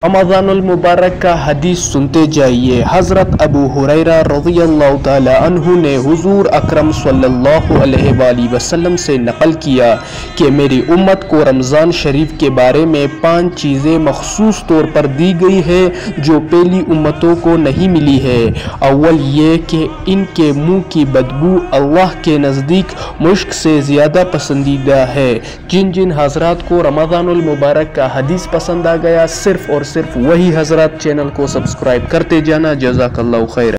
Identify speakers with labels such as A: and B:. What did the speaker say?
A: रमज़ानुल मुबारक का हदीस सुनते जाइए। हज़रत अबू हुरैरा रज़ियल्लाहु ताला अन्हु ने हुज़ूर अकरम सल्लल्लाहु अलैहि वसल्लम से नक़ल किया कि मेरी उम्मत को रमज़ान शरीफ के बारे में 5 चीज़ें मखसूस तौर पर दी गई है जो पहली उम्मतों को नहीं मिली है। अव्वल ये कि इनके मुँह की बदबू अल्लाह के नज़दीक मुश्क से ज़्यादा पसंदीदा है। जिन जिन हज़रात को रमज़ानुल मुबारक का हदीस पसंद आ गया, सिर्फ़ और सिर्फ वही हज़रात चैनल को सब्सक्राइब करते जाना। जज़ाकल्लाहु खैर।